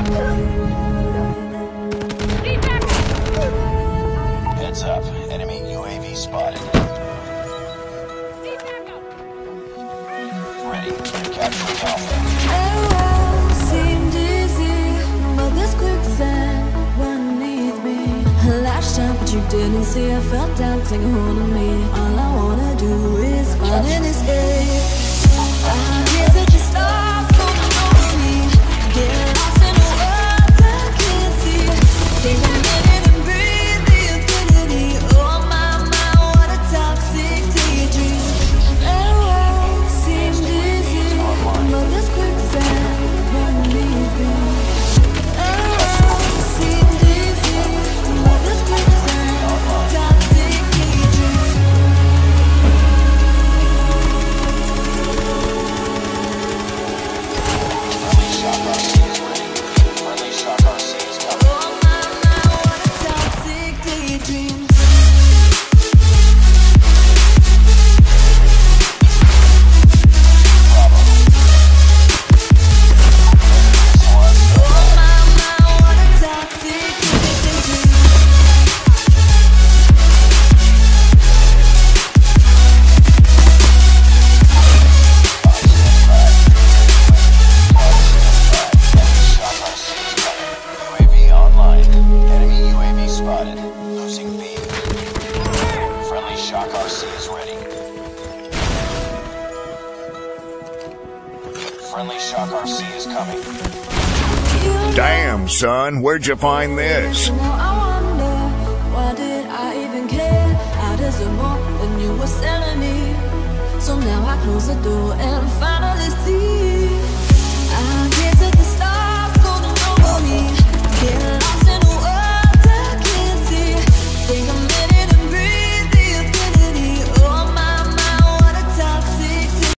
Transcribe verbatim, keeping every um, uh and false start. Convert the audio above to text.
Heads up. Enemy U A V spotted. Ready. Capturing Alpha. Arrows seemed easy, but this quicksand beneath me. Last time, but you didn't see. I felt down, take a hold of me. All I wanna do is find an escape. I hear such a stars falling over me. Get lost in the world I can't see. Take a minute and breathe the infinity. Oh my, my, what a toxic daydream. Arrows seemed easy, but this quicksand beneath me. Arrows seemed easy, but this quicksand toxic daydream. Friendly Shock R C is ready. Friendly Shock R C is coming. Oh my, my, what a toxic daydream. Bravo. This one. Oh my, my, what a toxic daydream. U A V online. Enemy U A V spotted. Losing B. Friendly Shock R C is ready. Friendly Shock R C is coming. Damn, son, where'd you find this? Now I wonder, why did I even care? I deserve more than you were selling me. So now I close the door and finally see